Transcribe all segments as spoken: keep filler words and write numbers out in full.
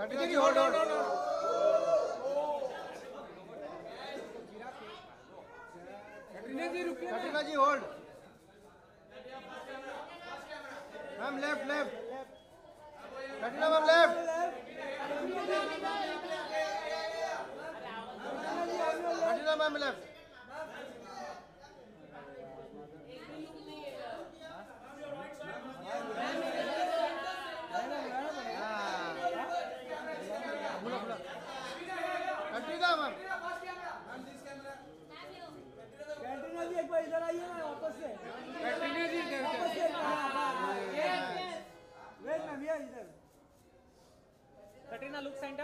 Katrina ji hold hold Katrina ji रुकिए Katrina ji hold ma'am left left Katrina ma'am left Katrina ma'am left Katrina ma'am Katrina ji एक बार इधर आइए ना वापस से कटरीना जी वापस से वेट मैम यार इधर Katrina look centre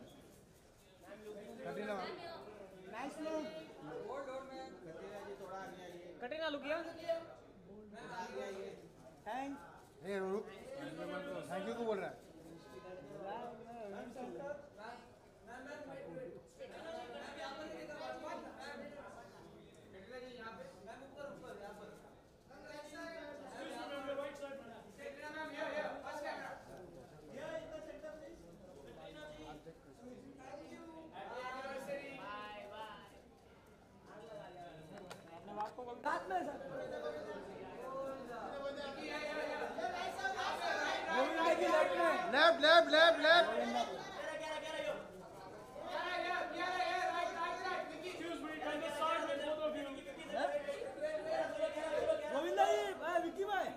Katrina ma'am nice look Katrina look here thanks ये रुक थैंक यू को बोल रहा है साथ में sir left left left left Govinda ji Vicky भाई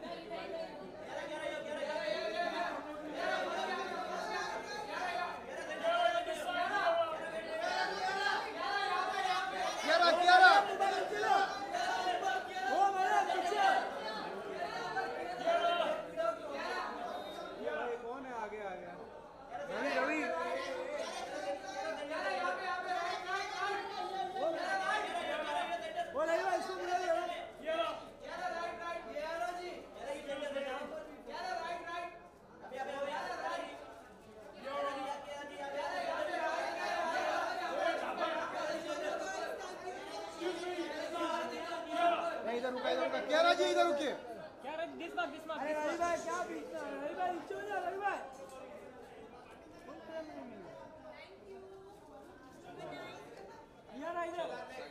कियारा कियारा कौन है आगे आ गया रवि रवि वो नहीं भाई इसको बुला लिया इधर रुका इधर रुका कियारा जी इधर रुकिए Kiara this mark this mark अरे रवि भाई क्या पीछे रवि भाई नीचे हो जा रवि भाई यार इधर